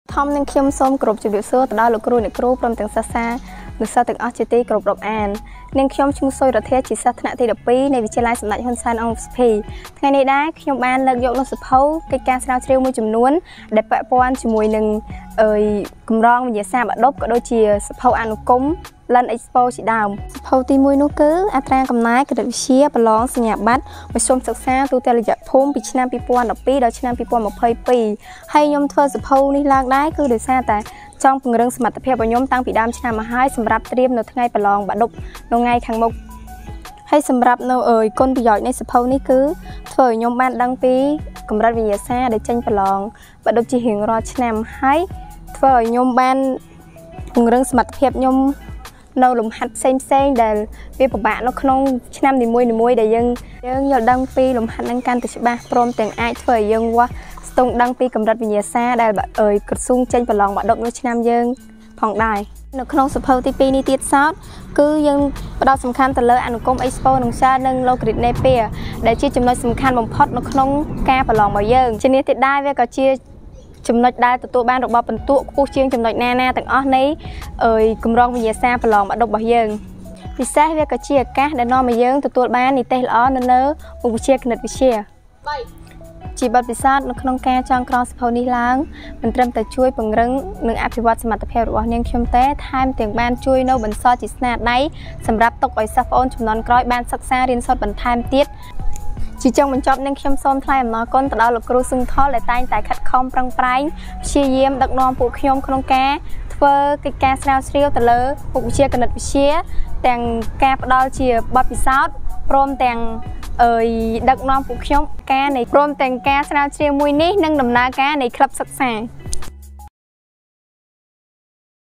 ធម្មនឹងខ្ញុំសូមគោរពជម្រាបសួរទៅដល់លោកគ្រូអ្នកគ្រូព្រមទាំងសិស្សសានុសិស្សទាំងអស់ជាទីគោរពរាប់អាននាងខ្ញុំឈ្មោះសុយរដ្ឋាជាសិស្សថ្នាក់ទី12នៃវិទ្យាល័យសម្ដេចហ៊ុនសែនអង្គរសភាថ្ងៃនេះដែរខ្ញុំបានលើកយកនូវសភៅកិច្ចការស្រាវជ្រាវមួយចំនួនដែលពាក់ព័ន្ធជាមួយនឹងកម្រងវិញ្ញាសាបាដប់ក៏ដូចជាសភៅអនុគមLand Expo ជាដើមសភៅទី1នោះគឺអត្រាកំណែគណិតវិទ្យាប្រឡងសញ្ញាបត្រមធ្យមសិក្សាទូទៅរយៈភូមិពីឆ្នាំ2012ដល់ឆ្នាំ2022ហើយខ្ញុំធ្វើសភៅនេះឡើងដែរគឺដោយសារតែចង់ពង្រឹងសមត្ថភាពរបស់ខ្ញុំតាំងពីដើមឆ្នាំមកហើយសម្រាប់ត្រៀមនៅថ្ងៃប្រឡងបាដប់នៅថ្ងៃខាងមុខហើយសម្រាប់នៅគុណប្រយោជន៍នៃសភៅនេះគឺធ្វើឲ្យខ្ញុំបានដឹងពីកម្រិតវិញ្ញាសាដែលចេញប្រឡងបាដប់ជារៀងរាល់ឆ្នាំហើយធ្វើឲ្យខ្ញុំបានពង្រឹងសមត្ថភាពខ្ញុំនៅលំហាត់ផ្សេងដែលវាពិបាកនៅក្នុងឆ្នាំនីមួយៗដែលយើងយល់ដឹងពីលំហាត់នឹងកាន់តែច្បាស់ព្រមទាំងអាចធ្វើឲ្យយើងវាស់ស្ទង់ដឹងពីកម្រិតវិញ្ញាសាដែលក្រសួងចេញប្រឡងបាដប់នៅឆ្នាំយើងផងដែរនៅក្នុងសភៅទី2នេះទៀតសោតគឺយើងផ្ដោតសំខាន់ទៅលើអនុគម Expo និងសារនិង Logrit Napier ដែលជាចំណុចសំខាន់បំផុតនៅក្នុងការប្រឡងរបស់យើងជានេះទៀតដែរវាក៏ជាចំណុចដែលទទួលបានរបបបន្ទុកខ្ពស់ជាងចំណុចណាទាំងអស់នៃកម្រងវិញ្ញាសាប្រឡងបាដប់របស់យើងពិសេសវាក៏ជាឱកាសដែលនាំឲ្យយើងទទួលបាននិទ្ទេសល្អនៅលើមុខវិជ្ជាគណិតវិទ្យាជាបទពិសោធន៍នៅក្នុងការចងក្រងសភៅនេះឡើងមិនត្រឹមតែជួយពង្រឹងនិងអភិវឌ្ឍសមត្ថភាពរបស់នាងខ្ញុំទេថែមទាំងបានជួយនៅបន្សល់ជាស្នាដៃសម្រាប់ទុកឲ្យសិស្សប្អូនជំនាន់ក្រោយបានសិក្សារៀនសូត្របន្ថែមទៀតជាចុងបញ្ចប់នឹងខ្ញុំសូមថ្លែងអំណរគុណទៅដល់លោកគ្រូស៊ឹងថលដែលតែងតែខិតខំប្រឹងប្រែងព្យាយាមដឹកនាំពួកខ្ញុំក្នុងការធ្វើកិច្ចការស្រាវជ្រាវទៅលើមុខវិជ្ជាគណិតវិទ្យាទាំងការផ្ដល់ជាបទពិសោធន៍ព្រមទាំងដឹកនាំពួកខ្ញុំការនៃព្រមទាំងការស្រាវជ្រាវមួយនេះនិងដំណើរការនៃក្លឹបសិក្សា